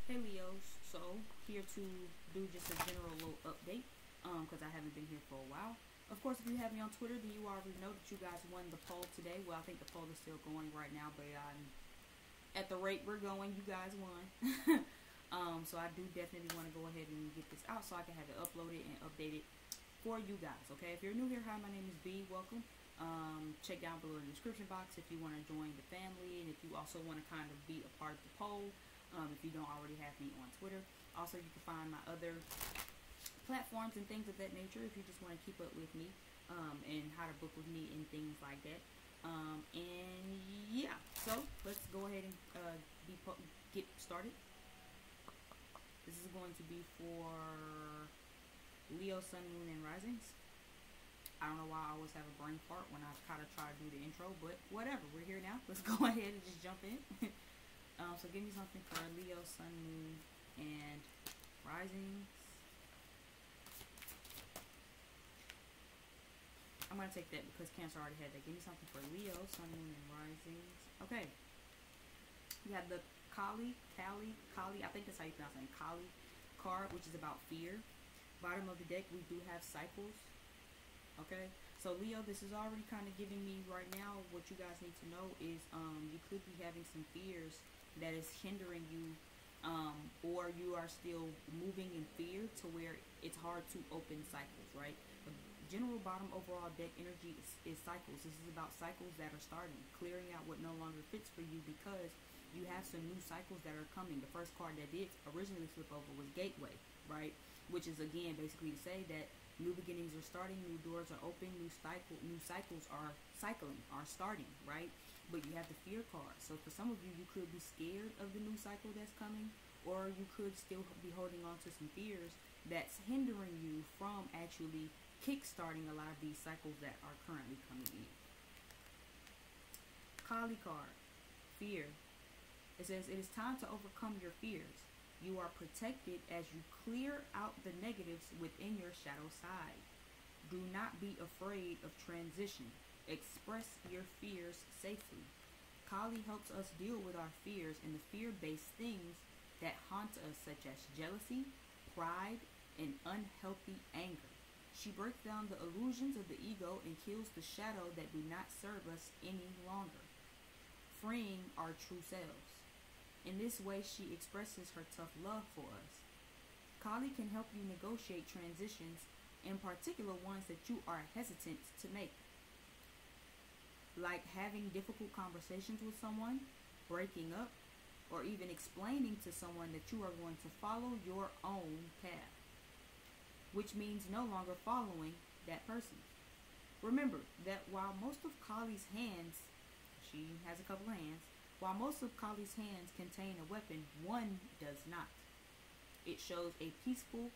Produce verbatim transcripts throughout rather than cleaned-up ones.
Hey Leos, so here to do just a general little update um because I haven't been here for a while. Of course, if you have me on Twitter, then you already know that you guys won the poll today. Well, I think the poll is still going right now, but um, at the rate we're going, you guys won. um, so I do definitely want to go ahead and get this out so I can have it uploaded and updated for you guys. Okay, if you're new here, hi, my name is B. Welcome. Um, check down below in the description box if you want to join the family, and if you also want to kind of be a part of the poll. Um, if you don't already have me on Twitter. Also, you can find my other platforms and things of that nature if you just want to keep up with me um, and how to book with me and things like that. Um, and yeah, so let's go ahead and uh, be get started. This is going to be for Leo, Sun, Moon, and Risings. I don't know why I always have a brain fart when I kind of try to do the intro, but whatever. We're here now. Let's go ahead and just jump in. Um, so give me something for Leo, Sun, Moon, and Risings. I'm going to take that because Cancer already had that. Give me something for Leo, Sun, Moon, and Risings. Okay. We have the Kali, Kali, Kali, I think that's how you pronounce it, Kali card, which is about fear. Bottom of the deck, we do have cycles. Okay. So Leo, this is already kind of giving me right now what you guys need to know is um, you could be having some fears that is hindering you, um, or you are still moving in fear to where it's hard to open cycles, right? The general bottom overall deck energy is, is cycles. This is about cycles that are starting, clearing out what no longer fits for you because you have some new cycles that are coming. The first card that did originally flip over was Gateway, right? Which is, again, basically to say that new beginnings are starting, new doors are open, new cycle, new cycles are cycling, are starting, right? But you have the fear card. So for some of you, you could be scared of the new cycle that's coming, or you could still be holding on to some fears that's hindering you from actually kick-starting a lot of these cycles that are currently coming in. Kali card, fear. It says, it is time to overcome your fears. You are protected as you clear out the negatives within your shadow side. Do not be afraid of transition. Express your fears safely. Kali helps us deal with our fears and the fear-based things that haunt us, such as jealousy, pride, and unhealthy anger. She breaks down the illusions of the ego and kills the shadow that do not serve us any longer, freeing our true selves. In this way, she expresses her tough love for us. Kali can help you negotiate transitions, in particular ones that you are hesitant to make, like having difficult conversations with someone, breaking up, or even explaining to someone that you are going to follow your own path, which means no longer following that person. Remember that while most of Kali's hands, she has a couple of hands, while most of Kali's hands contain a weapon, one does not. It shows a peaceful,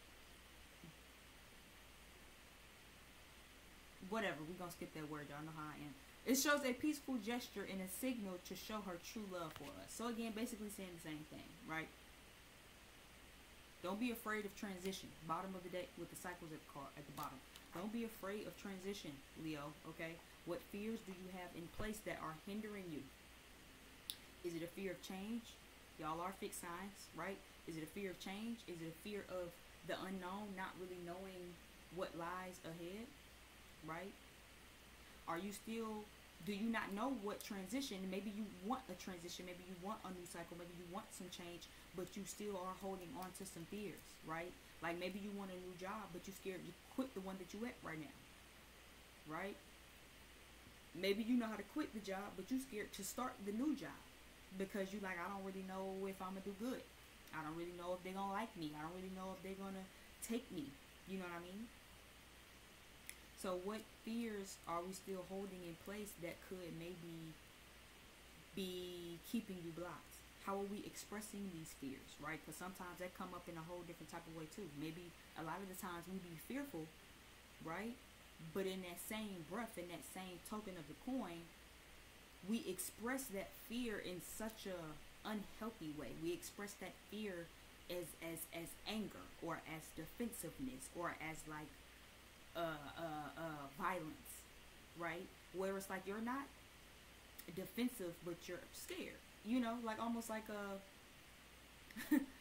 whatever, we're going to skip that word, y'all know how I am. It shows a peaceful gesture and a signal to show her true love for us. So again, basically saying the same thing, right? Don't be afraid of transition. Bottom of the deck with the cycles at the car at the bottom. Don't be afraid of transition, Leo, okay? What fears do you have in place that are hindering you? Is it a fear of change? Y'all are fixed signs, right? Is it a fear of change? Is it a fear of the unknown, not really knowing what lies ahead, right? Are you still, do you not know what transition? Maybe you want a transition, maybe you want a new cycle, maybe you want some change, but you still are holding on to some fears, right? Like maybe you want a new job, but you're scared to quit the one that you at right now, right? Maybe you know how to quit the job, but you're scared to start the new job because you like, I don't really know if I'm going to do good. I don't really know if they're going to like me. I don't really know if they're going to take me. You know what I mean? So what fears are we still holding in place that could maybe be keeping you blocked? How are we expressing these fears, right? Because sometimes that come up in a whole different type of way too. Maybe a lot of the times we be fearful, right? But in that same breath, in that same token of the coin, we express that fear in such a unhealthy way. We express that fear as as as anger, or as defensiveness, or as like uh, uh, uh, violence, right? Where it's like you're not defensive, but you're scared. You know, like almost like a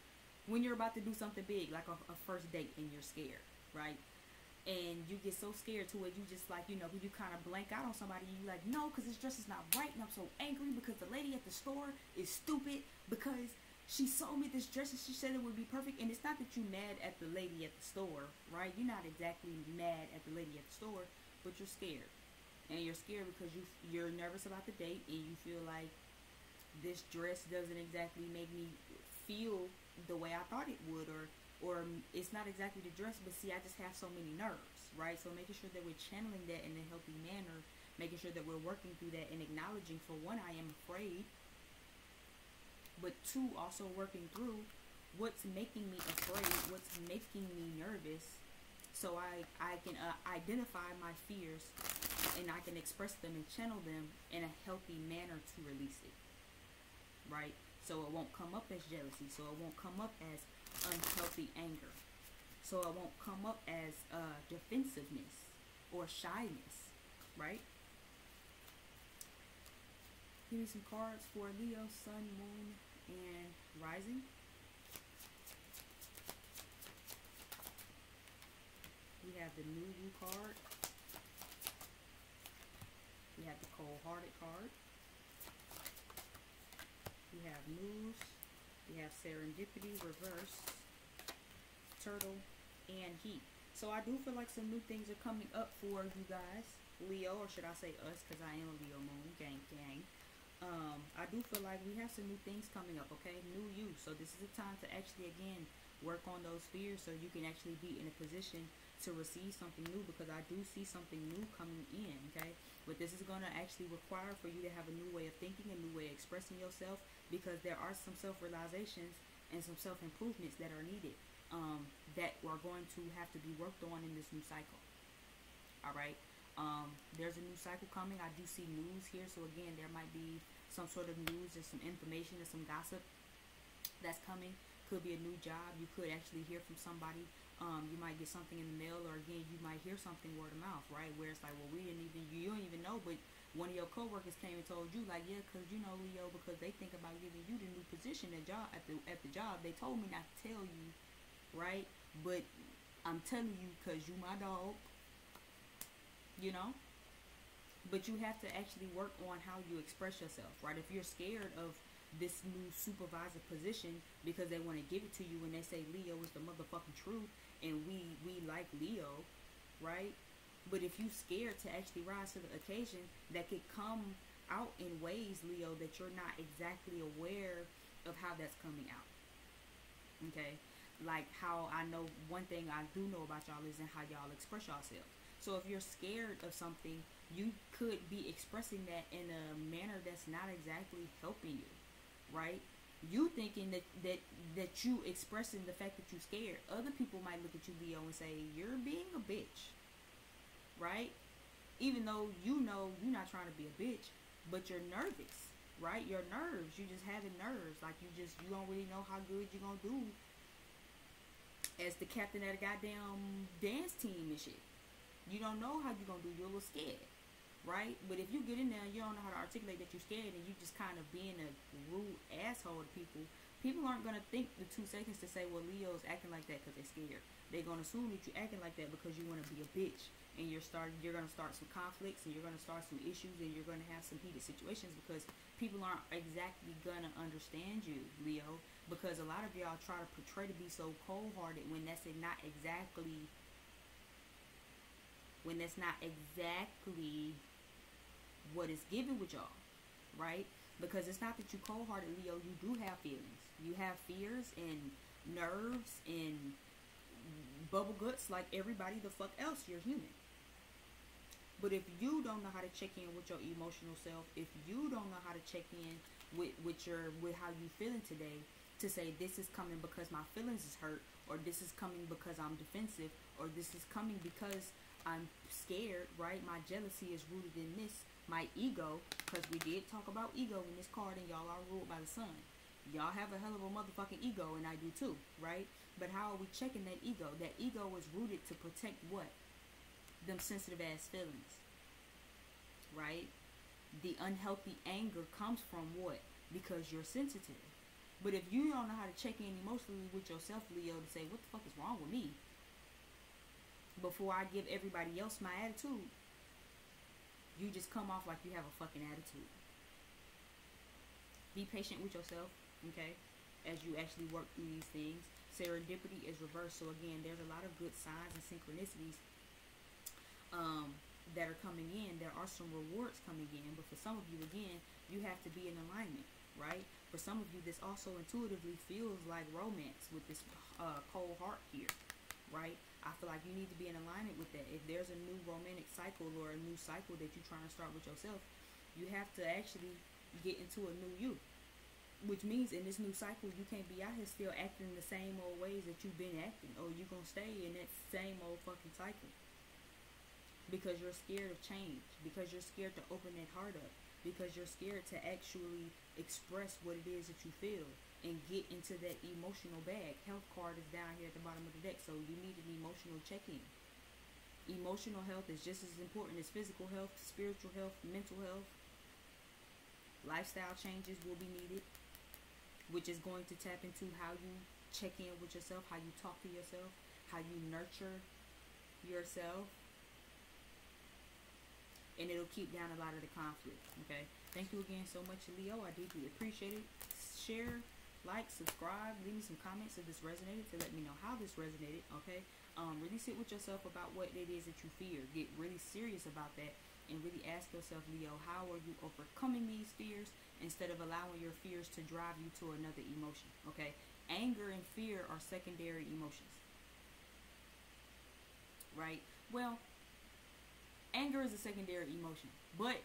when you're about to do something big, like a, a first date, and you're scared, right? And you get so scared to it, you just like, you know, you kind of blank out on somebody. You like, no, because this dress is not right, and I'm so angry because the lady at the store is stupid because she sold me this dress and she said it would be perfect. And it's not that you're mad at the lady at the store, right? You're not exactly mad at the lady at the store, but you're scared. And you're scared because you, you're nervous about the date, and you feel like this dress doesn't exactly make me feel the way I thought it would, or or it's not exactly the dress, but see, I just have so many nerves, right? So making sure that we're channeling that in a healthy manner, making sure that we're working through that and acknowledging, for one, I am afraid, but two, also working through what's making me afraid, what's making me nervous, so I, I can uh, identify my fears, and I can express them and channel them in a healthy manner to release it, right? So it won't come up as jealousy, so it won't come up as unhealthy anger, so it won't come up as uh, defensiveness or shyness, right? Give me some cards for Leo, Sun, Moon, and Rising. We have the New You card. We have the Cold-Hearted card. We have Moves. We have Serendipity, Reverse, Turtle, and Heat. So I do feel like some new things are coming up for you guys, Leo, or should I say us, because I am a Leo moon, gang, gang. Um, I do feel like we have some new things coming up, okay? New you. So this is a time to actually, again, work on those fears so you can actually be in a position to receive something new, because I do see something new coming in, okay? But this is going to actually require for you to have a new way of thinking, a new way of expressing yourself, because there are some self-realizations and some self-improvements that are needed, um, that are going to have to be worked on in this new cycle. All right? Um, there's a new cycle coming. I do see news here. So, again, there might be some sort of news and some information and some gossip that's coming. Could be a new job. You could actually hear from somebody. Um, you might get something in the mail, or, again, you might hear something word of mouth, right? Where it's like, well, we didn't even, you don't even know, but one of your coworkers came and told you, like, yeah, because, you know, Leo, because they think about giving you the new position at job at the at the job. They told me not to tell you, right? But I'm telling you because you my dog, you know. But you have to actually work on how you express yourself, right? If you're scared of this new supervisor position because they want to give it to you and they say Leo is the motherfucking truth, and we we like Leo, right? But if you scared to actually rise to the occasion, that could come out in ways, Leo, that you're not exactly aware of how that's coming out. Okay? Like how I know, one thing I do know about y'all is in how y'all express yourselves. So if you're scared of something, you could be expressing that in a manner that's not exactly helping you, right? You thinking that, that, that you expressing the fact that you're scared. Other people might look at you, Leo, and say, you're being a bitch. Right? Even though you know you're not trying to be a bitch, but you're nervous, right? Your nerves, you just having nerves, like you just, you don't really know how good you're gonna do as the captain of the goddamn dance team and shit. You don't know how you're gonna do, you're a little scared, right? But if you get in there and you don't know how to articulate that you're scared, and you just kind of being a rude asshole to people, people aren't gonna think the two seconds to say, well, Leo's acting like that because they're scared. They're gonna assume that you're acting like that because you want to be a bitch. And you're starting, you're going to start some conflicts, and you're going to start some issues, and you're going to have some heated situations because people aren't exactly going to understand you, Leo, because a lot of y'all try to portray to be so cold-hearted when that's not exactly, when that's not exactly what is given with y'all, right? Because it's not that you cold-hearted, Leo, you do have feelings. You have fears and nerves and bubble guts like everybody the fuck else. You're human. But if you don't know how to check in with your emotional self, if you don't know how to check in with, with your with how you feeling today, to say this is coming because my feelings is hurt, or this is coming because I'm defensive, or this is coming because I'm scared, right? My jealousy is rooted in this, my ego, because we did talk about ego in this card, and y'all are ruled by the sun. Y'all have a hell of a motherfucking ego, and I do too, right? But how are we checking that ego? That ego is rooted to protect what? Them sensitive ass feelings, right? The unhealthy anger comes from what? Because you're sensitive, But if you don't know how to check in emotionally with yourself, Leo, to say, what the fuck is wrong with me? Before I give everybody else my attitude, you just come off like you have a fucking attitude. Be patient with yourself, okay? As you actually work through these things. Serendipity is reversed. So again, there's a lot of good signs and synchronicities um, that are coming in. There are some rewards coming in. But for some of you, again, you have to be in alignment, right? For some of you, this also intuitively feels like romance with this uh, cold heart here, right? I feel like you need to be in alignment with that. If there's a new romantic cycle or a new cycle that you're trying to start with yourself, you have to actually get into a new you. Which means in this new cycle, you can't be out here still acting the same old ways that you've been acting. Or you're going to stay in that same old fucking cycle. Because you're scared of change. Because you're scared to open that heart up. Because you're scared to actually express what it is that you feel. And get into that emotional bag. Health card is down here at the bottom of the deck. So you need an emotional check-in. Emotional health is just as important as physical health, spiritual health, mental health. Lifestyle changes will be needed. Which is going to tap into how you check in with yourself. How you talk to yourself. How you nurture yourself. And it'll keep down a lot of the conflict. Okay. Thank you again so much, Leo. I deeply appreciate it. Share. Like, subscribe, leave me some comments if this resonated to let me know how this resonated, okay? Um, really sit with yourself about what it is that you fear. Get really serious about that and really ask yourself, Leo, how are you overcoming these fears instead of allowing your fears to drive you to another emotion, okay? Anger and fear are secondary emotions, right? Well, anger is a secondary emotion, but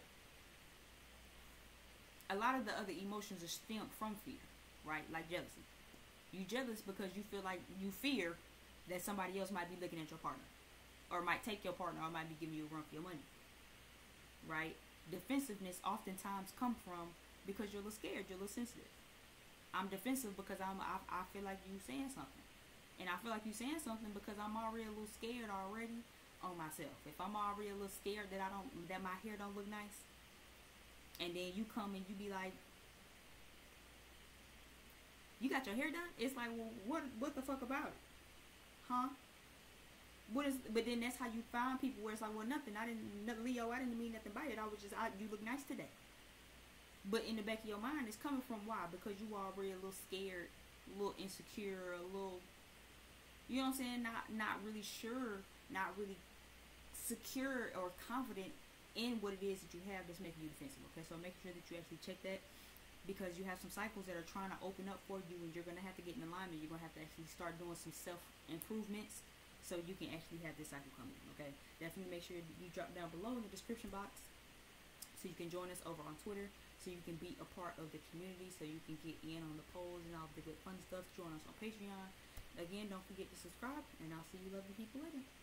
a lot of the other emotions are stemmed from fear. Right, like jealousy. You jealous because you feel like you fear that somebody else might be looking at your partner, or might take your partner, or might be giving you a run for your money. Right? Defensiveness oftentimes come from because you're a little scared, you're a little sensitive. I'm defensive because I'm I, I feel like you saying something, and I feel like you saying something because I'm already a little scared already on myself. If I'm already a little scared that I don't that my hair don't look nice, and then you come and you be like, you got your hair done? It's like, well, what what the fuck about it? Huh? What is, but then that's how you find people where it's like, well, nothing. I didn't, Leo, I didn't mean nothing by it. I was just, I, you look nice today. But in the back of your mind, it's coming from why? Because you already a little scared, a little insecure, a little, you know what I'm saying? Not, not really sure, not really secure or confident in what it is that you have that's making you defensive. Okay, so make sure that you actually check that. Because you have some cycles that are trying to open up for you, and you're going to have to get in alignment. You're going to have to actually start doing some self-improvements so you can actually have this cycle coming, okay? Definitely make sure you drop down below in the description box so you can join us over on Twitter, so you can be a part of the community, so you can get in on the polls and all the good fun stuff. Join us on Patreon. Again, don't forget to subscribe, and I'll see you lovely people later.